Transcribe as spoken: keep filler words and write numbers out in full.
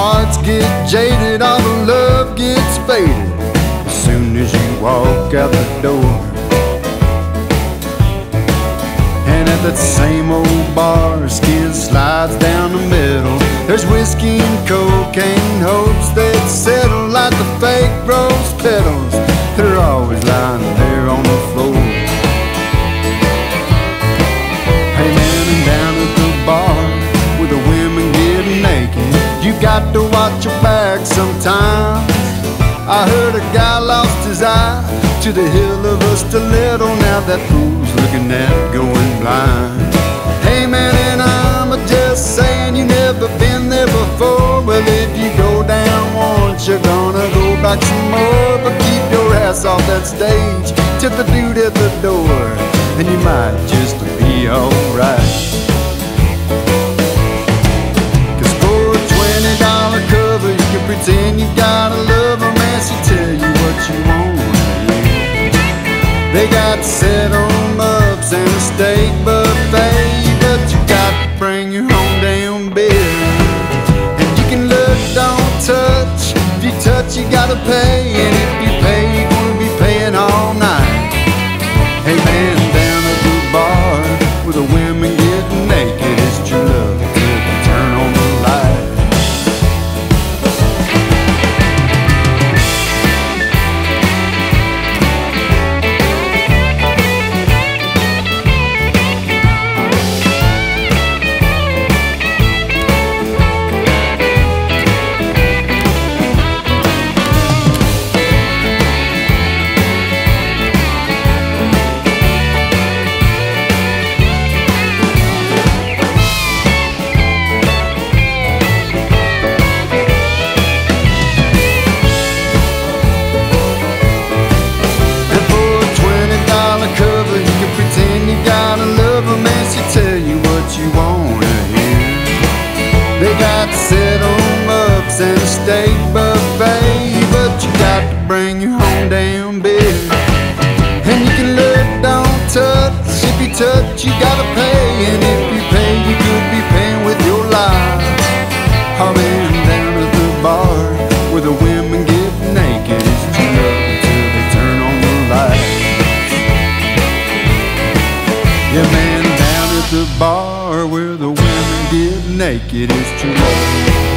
hearts get jaded, all the love gets faded as soon as you walk out the door. And at that same old bar, skin slides down the middle. There's whiskey and cocaine, hopes that settle like the fake rose petals that are always lying there on the floor. Hey man, and down at the bar where the women get naked, you got to watch your back sometimes. I heard a guy lost his eye to the hill of a stiletto. Now that fool's looking at going blind. Hey man, and I'm just saying, you never been there before. Well, if you go down once, you're gonna go back some more. But keep your ass off that stage till the dude at the door, and you might just be alright. Cause for a twenty dollar cover, you can pretend you gotta love a man. She tell you what you want. They got set-on-ups and a steak buffet, but you got to bring your home damn beer. And you can look, don't touch. If you touch, you gotta pay. And if you pay, you're gonna be paying all night. Hey man, down at the bar where the women get naked, it's true love till they turn on the light. Set-on-ups and a steak buffet, but you got to bring your home damn beer. And you can look, don't touch. If you touch, you gotta pay. And if you pay, you could be paying with your life. Oh man, down at the bar where the women get naked, it's true love until they turn on the lights. Yeah man, down at the bar where the women get naked, it's true love.